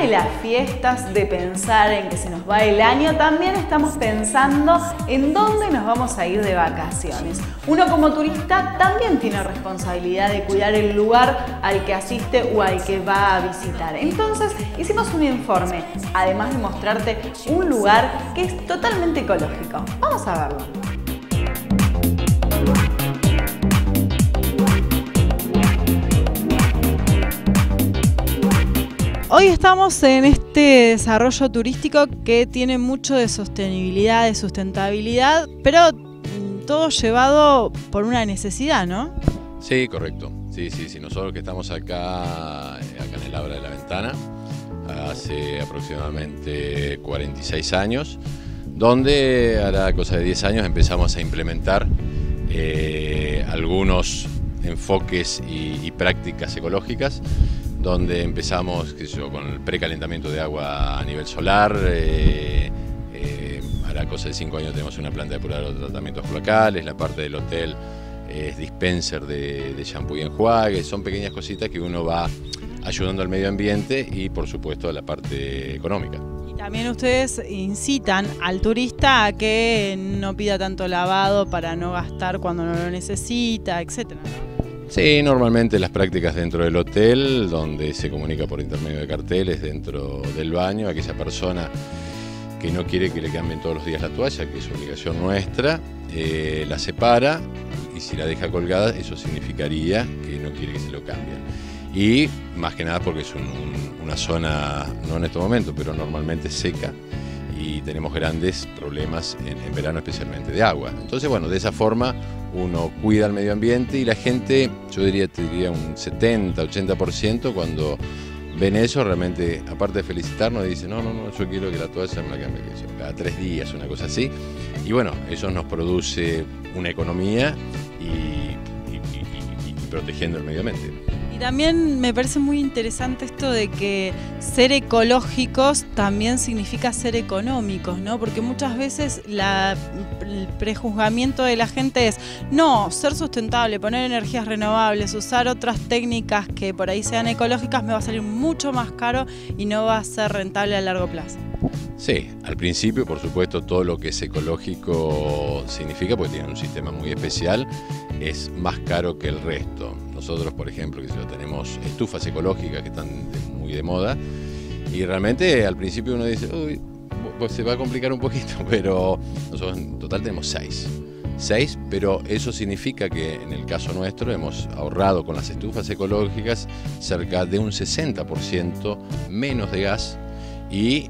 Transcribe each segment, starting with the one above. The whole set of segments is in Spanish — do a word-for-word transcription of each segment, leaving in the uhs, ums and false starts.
de las fiestas, de pensar en que se nos va el año, también estamos pensando en dónde nos vamos a ir de vacaciones. Uno como turista también tiene responsabilidad de cuidar el lugar al que asiste o al que va a visitar. Entonces hicimos un informe, además de mostrarte un lugar que es totalmente ecológico. Vamos a verlo. Hoy estamos en este desarrollo turístico que tiene mucho de sostenibilidad, de sustentabilidad, pero todo llevado por una necesidad, ¿no? Sí, correcto. Sí, sí, sí. Nosotros que estamos acá, acá en el Abra de la Ventana, hace aproximadamente cuarenta y seis años, donde hará cosa de diez años empezamos a implementar eh, algunos enfoques y, y prácticas ecológicas, donde empezamos qué sé yo, con el precalentamiento de agua a nivel solar. Eh, eh, hará cosa de cinco años tenemos una planta de depuradora de tratamientos cloacales, la parte del hotel es dispenser de, de shampoo y enjuague. Son pequeñas cositas que uno va ayudando al medio ambiente y por supuesto a la parte económica. Y también ustedes incitan al turista a que no pida tanto lavado para no gastar cuando no lo necesita, etcétera. Sí, normalmente las prácticas dentro del hotel, donde se comunica por intermedio de carteles dentro del baño, aquella persona que no quiere que le cambien todos los días la toalla, que es obligación nuestra, eh, la separa y si la deja colgada, eso significaría que no quiere que se lo cambien. Y más que nada porque es un, un, una zona, no en este momento, pero normalmente seca y tenemos grandes problemas en, en verano especialmente de agua. Entonces, bueno, de esa forma uno cuida el medio ambiente y la gente, yo diría, te diría un setenta, ochenta por ciento cuando ven eso, realmente, aparte de felicitarnos, dicen, no, no, no, yo quiero que la toalla me la cambie cada tres días, una cosa así. Y bueno, eso nos produce una economía y, y, y, y, y protegiendo el medio ambiente. Y también me parece muy interesante esto de que ser ecológicos también significa ser económicos, ¿no? Porque muchas veces la, el prejuzgamiento de la gente es, no, ser sustentable, poner energías renovables, usar otras técnicas que por ahí sean ecológicas me va a salir mucho más caro y no va a ser rentable a largo plazo. Sí, al principio, por supuesto, todo lo que es ecológico significa, porque tiene un sistema muy especial, es más caro que el resto. Nosotros, por ejemplo, que tenemos estufas ecológicas que están muy de moda y realmente al principio uno dice, uy, pues se va a complicar un poquito, pero nosotros en total tenemos seis. Seis, pero eso significa que en el caso nuestro hemos ahorrado con las estufas ecológicas cerca de un sesenta por ciento menos de gas y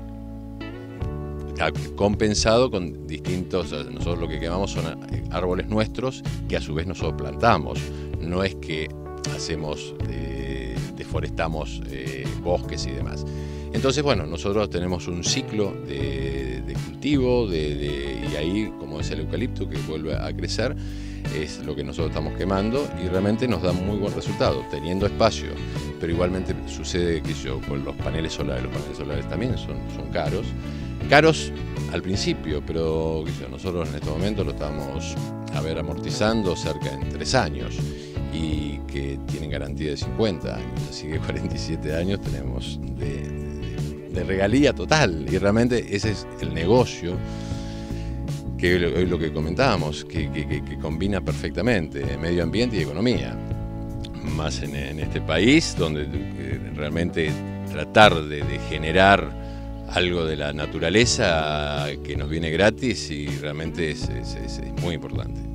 compensado con distintos, nosotros lo que quemamos son árboles nuestros que a su vez nosotros plantamos, no es que hacemos, eh, deforestamos eh, bosques y demás. Entonces, bueno, nosotros tenemos un ciclo de, de cultivo de, de, y ahí, como es el eucalipto que vuelve a crecer, es lo que nosotros estamos quemando y realmente nos da muy buen resultado, teniendo espacio, pero igualmente sucede que yo con los paneles solares, los paneles solares también son, son caros, caros al principio, pero yo, nosotros en este momento lo estamos a ver amortizando cerca de tres años y que tienen garantía de cincuenta años, así que cuarenta y siete años tenemos de, de, de regalía total y realmente ese es el negocio que hoy lo que comentábamos, que, que, que combina perfectamente medio ambiente y economía, más en, en este país donde realmente tratar de, de generar algo de la naturaleza que nos viene gratis y realmente es, es, es, es muy importante.